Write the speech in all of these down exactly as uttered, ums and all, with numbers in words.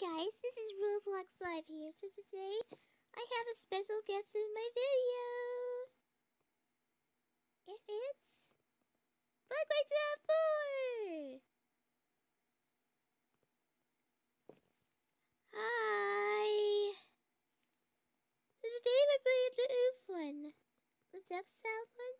guys, this is Roblox Live here. So today, I have a special guest in my video. And it's... Bugway two F four! Hi! So today we're playing the oof one. The death sound one.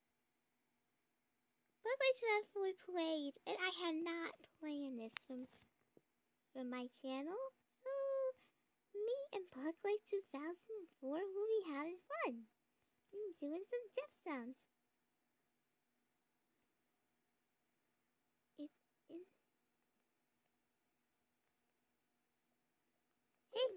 Bugway two F four played, and I had not planned this from, from my channel. So... me and Bugway two thousand four will be having fun. And doing some death sounds. If in Hey!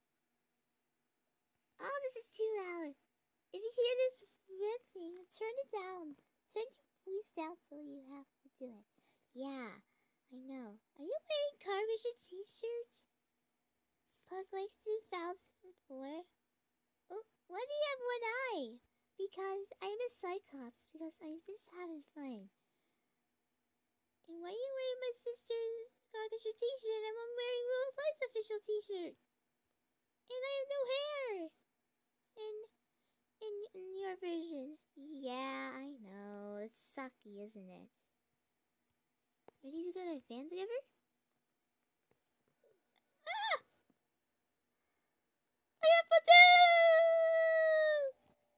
Oh, this is too loud. If you hear this red thing, turn it down. Turn your voice down so you have to do it. Yeah, I know. Are you wearing Car Vision t-shirts? Bugway two thousand four? Oh, why do you have one eye? Because I'm a Cyclops, because I'm just having fun. And why are you wearing my sister's Gagacha t-shirt and I'm wearing World Light's official t-shirt? And I have no hair! In, in, in your version. Yeah, I know. It's sucky, isn't it? Ready to go to a fan together? Ah! I have fun too!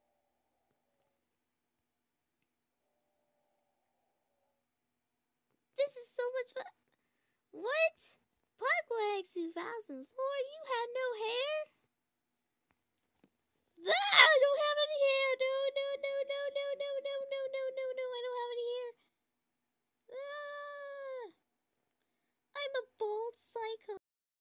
This is so much fun. What? Bugway two thousand four, you had no hair?